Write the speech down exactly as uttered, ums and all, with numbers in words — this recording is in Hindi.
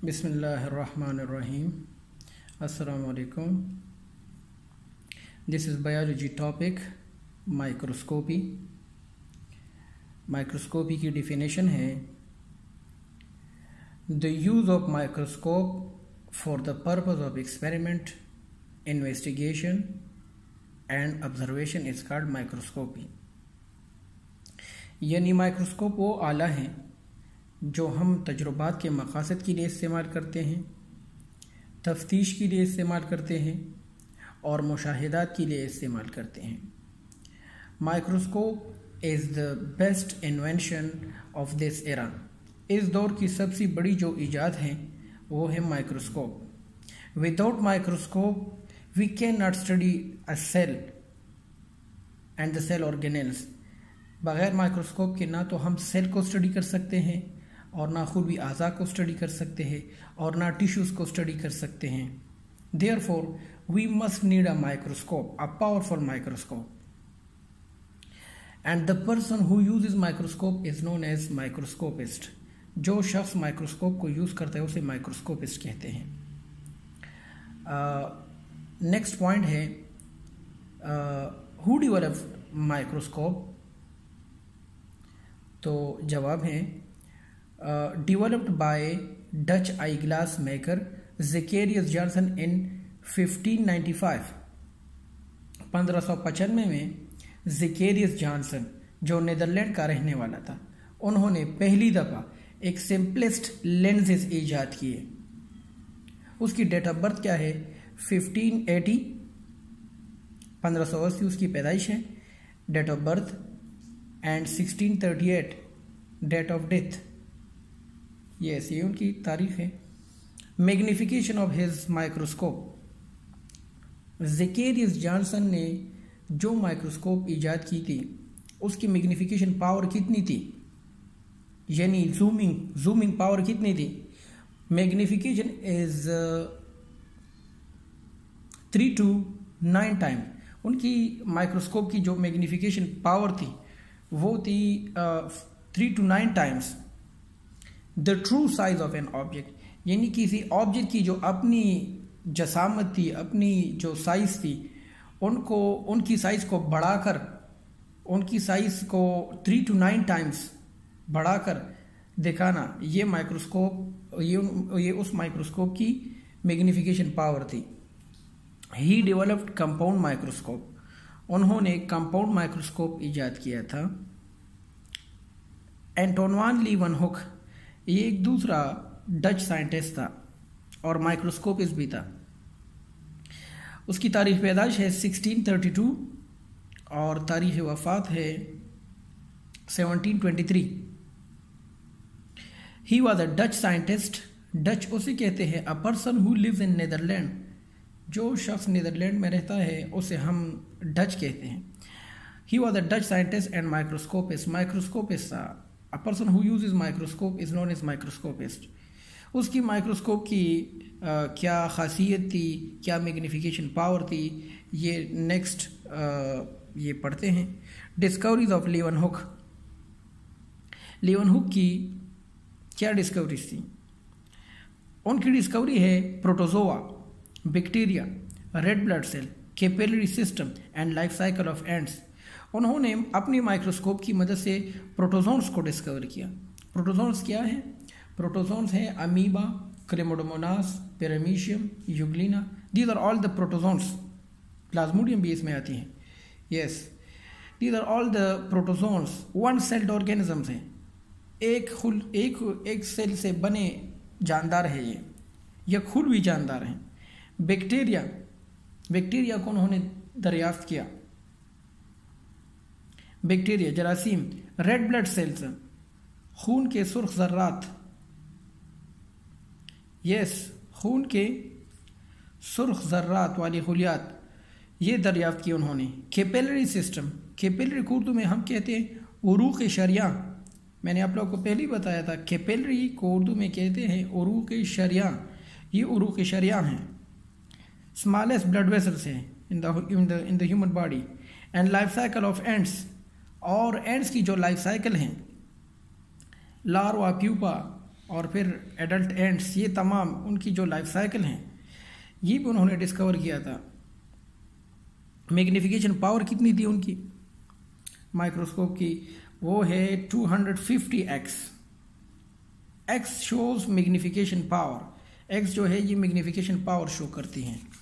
Bismillahirrahmanirrahim. Assalamu alaikum. This is biology topic microscopy. Microscopy की definition है the use of microscope for the purpose of experiment, investigation and observation is called microscopy. यानी माइक्रोस्कोप वो आला है जो हम तजुर्बात के मकासद के लिए इस्तेमाल करते हैं, तफ्तीश के लिए इस्तेमाल करते हैं और मुशाहिदात के लिए इस्तेमाल करते हैं. Microscope is the best invention of this era. इस दौर की सबसे बड़ी जो ईजाद है वो है microscope. Without microscope we can not study a cell and the cell organelles. बग़ैर माइक्रोस्कोप के ना तो हम सेल को स्टडी कर सकते हैं और ना खुद भी आज़ा को स्टडी कर सकते हैं और ना टिश्यूज़ को स्टडी कर सकते हैं. Therefore we must need a microscope, a powerful microscope. And the person who uses microscope is known as microscopist. जो शख्स माइक्रोस्कोप को यूज़ करता है उसे माइक्रोस्कोपिस्ट कहते हैं. नेक्स्ट uh, पॉइंट है हु डेवलप्ड माइक्रोस्कोप. तो जवाब है developed by Dutch eye glass maker Zacharias Johnson in fifteen ninety five. पंद्रह सौ पचानवे में ज़ेकेरियस जॉनसन जो नीदरलैंड का रहने वाला था, उन्होंने पहली दफ़ा एक सिंपलेस्ट लेंसेज ईजाद किए. उसकी डेट ऑफ बर्थ क्या है? फिफ्टीन एटी, पंद्रह सौ अस्सी उसकी पैदाइश है, date of birth, and sixteen thirty eight date of death. Yes, ये उनकी तारीख है. Magnification of his microscope. Zacharias Johnson ने जो माइक्रोस्कोप ईजाद की थी उसकी मैग्निफिकेशन पावर कितनी थी, यानी जूमिंग जूमिंग पावर कितनी थी? Magnification is three two nine time. उनकी माइक्रोस्कोप की जो मैग्निफिकेशन पावर थी वो थी three two nine times the true size of an object. यानी किसी ऑब्जेक्ट की जो अपनी जसामत थी, अपनी जो साइज थी, उनको उनकी साइज को बढ़ाकर उनकी साइज को थ्री टू नाइन टाइम्स बढ़ाकर दिखाना, ये माइक्रोस्कोप ये ये उस माइक्रोस्कोप की मैग्निफिकेशन पावर थी. He developed compound microscope. उन्होंने कंपाउंड माइक्रोस्कोप ईजाद किया था. एंटोइन लीवनहुक, ये एक दूसरा डच साइंटिस्ट था और माइक्रोस्कोपिस्ट भी था. उसकी तारीख पैदाइश है सिक्सटीन थर्टी टू और तारीख वफ़ात है seventeen twenty three. He was a Dutch scientist. Dutch उसे कहते हैं a person who lives in Netherland. जो शख्स नीदरलैंड में रहता है उसे हम डच कहते हैं. He was a Dutch scientist and microscopist. Microscopist a person who uses microscope is known as microscopist. उसकी माइक्रोस्कोप की आ, क्या खासियत थी, क्या मैग्निफिकेशन पावर थी, ये नेक्स्ट ये पढ़ते हैं. Discoveries of लीवनहुक. लीवनहुक की क्या डिस्कवरीज थी? उनकी डिस्कवरी है protozoa, bacteria, red blood cell, capillary system and life cycle of ants. उन्होंने अपनी माइक्रोस्कोप की मदद से प्रोटोजोन्स को डिस्कवर किया. प्रोटोजोन्स क्या है? प्रोटोजोन्स हैं amoeba, chlamydomonas, paramecium, euglena. These are all the protozoans. Plasmodium भी इसमें आती हैं. Yes, these are all the protozoans. One celled organisms हैं. एक खुल एक एक सेल से बने जानदार है ये, या खुद भी जानदार हैं. बैक्टीरिया बैक्टीरिया को उन्होंने दरियाफ्त किया. बैक्टीरिया, जरासीम. रेड ब्लड सेल्स, खून के सुर्ख ज़र्रात. यस, खून के सुर्ख ज़र्रात वाली खुलियात, ये दरियाफ्त की उन्होंने. Capillary system. कैपिलरी को उर्दू में हम कहते हैं उरूक़ शरिया. मैंने आप लोगों को पहले ही बताया था, कैपिलरी को उर्दू में कहते हैं उरूक़ शरिया. ये उरूक़ शरिया हैं. स्मॉलेस्ट ब्लड वेसल्स हैं in the in the in the human body. And life cycle of ants. और एंड्स की जो लाइफ साइकिल हैं, लार्वा, प्यूपा और फिर एडल्ट एंट्स, ये तमाम उनकी जो लाइफ साइकिल हैं ये भी उन्होंने डिस्कवर किया था। मैग्नीफिकेशन पावर कितनी थी उनकी माइक्रोस्कोप की, वो है two hundred fifty X. X shows magnification power, X जो है ये मैग्नीफिकेशन पावर शो करती हैं।